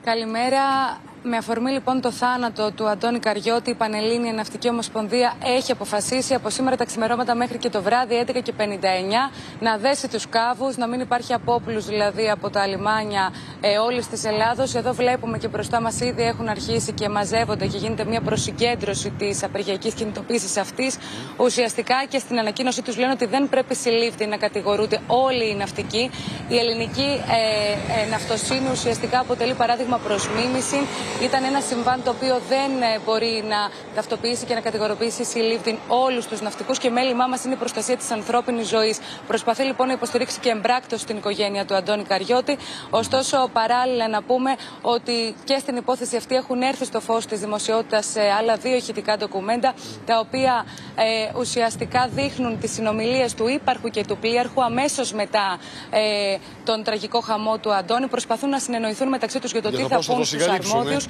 Καλημέρα. Με αφορμή λοιπόν το θάνατο του Αντώνη Καριώτη, η Πανελλήνια Ναυτική Ομοσπονδία έχει αποφασίσει από σήμερα τα ξημερώματα μέχρι και το βράδυ 11:59 να δέσει τους κάβους, να μην υπάρχει απόπλους δηλαδή από τα λιμάνια όλης της Ελλάδος. Εδώ βλέπουμε και μπροστά μας ήδη έχουν αρχίσει και μαζεύονται και γίνεται μια προσυγκέντρωση της απεργιακής κινητοποίησης αυτής. Ουσιαστικά και στην ανακοίνωσή τους λένε ότι δεν πρέπει συλλήφθη να κατηγορούνται όλοι οι ναυτικοί. Η ελληνική ναυτοσύνη ουσιαστικά αποτελεί παράδειγμα προς μίμηση. Ήταν ένα συμβάν το οποίο δεν μπορεί να ταυτοποιήσει και να κατηγοροποιήσει συλλήφθη όλους τους ναυτικούς και μέλημά μας είναι η προστασία της ανθρώπινης ζωής. Προσπαθεί λοιπόν να υποστηρίξει και εμπράκτος την οικογένεια του Αντώνη Καριώτη. Ωστόσο, παράλληλα να πούμε ότι και στην υπόθεση αυτή έχουν έρθει στο φως της δημοσιότητας άλλα δύο ηχητικά ντοκουμέντα, τα οποία ουσιαστικά δείχνουν τις συνομιλίες του ύπαρχου και του πλοίαρχου αμέσως μετά τον τραγικό χαμό του Αντώνη. Προσπαθούν να συνεννοηθούν μεταξύ τους για το τι θα πούν στους αρμόδιους.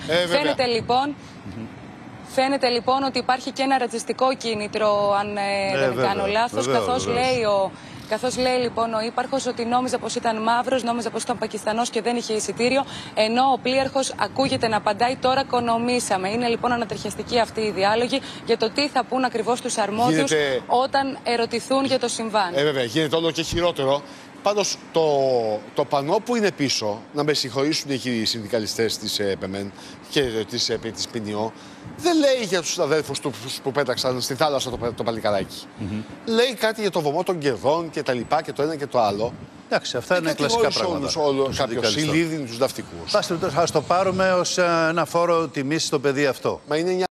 Φαίνεται λοιπόν ότι υπάρχει και ένα ρατσιστικό κίνητρο, αν δεν κάνω λάθος, καθώς λέει λοιπόν ο ύπαρχος ότι νόμιζα πως ήταν μαύρος, νόμιζα πως ήταν Πακιστανός και δεν είχε εισιτήριο, ενώ ο πλοίαρχος ακούγεται να απαντάει τώρα οικονομήσαμε. Είναι λοιπόν ανατριχιαστική αυτή η διάλογη για το τι θα πούν ακριβώς τους αρμόδιους όταν ερωτηθούν για το συμβάν. Βέβαια, γίνεται όλο και χειρότερο. Πάντως το πανό που είναι πίσω, να με συγχωρήσουν οι συνδικαλιστές της ΠΕΜΕΝ και της ΠΝΙΟ, δεν λέει για τους αδέλφους του που πέταξαν στη θάλασσα το παλικαράκι. Λέει κάτι για το βωμό των κερδών και τα λοιπά και το ένα και το άλλο. Εντάξει, αυτά είναι κλασικά πράγματα. Κάποιος συλλήβδιν τους ναυτικούς. Ας το πάρουμε ως ένα φόρο τιμής στο παιδί αυτό. Μα είναι